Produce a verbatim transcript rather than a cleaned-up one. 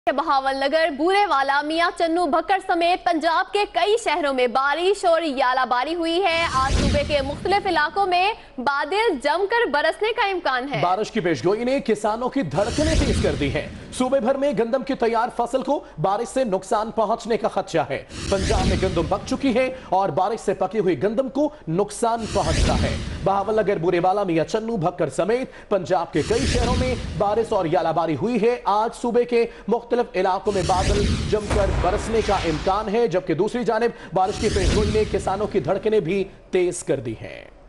बहावलनगर, बूरेवाला, मियां चन्नू भक्कड़ समेत पंजाब के कई शहरों में बारिश और यालाबारी हुई है। आज सूबे के मुख्तलिफ इलाकों में बादल जमकर बरसने का इम्कान है। बारिश की पेशगोई ने किसानों की धड़कनें तेज कर दी हैं। सूबे भर में गंदम की तैयार फसल को बारिश से नुकसान पहुंचने का खदशा है। पंजाब में गंदम पक चुकी है और बारिश से पकी हुई गंदम को नुकसान पहुंचता है। बहावलनगर, बूरेवाला, मियां चन्नू भक्कड़ समेत पंजाब के कई शहरों में बारिश और यालाबारी हुई है। आज सूबे के मुख्तलिफ इलाकों में बादल जमकर बरसने का इम्कान है, जबकि दूसरी जानिब बारिश की पेशगोई ने किसानों की धड़कनें भी तेज कर दी हैं।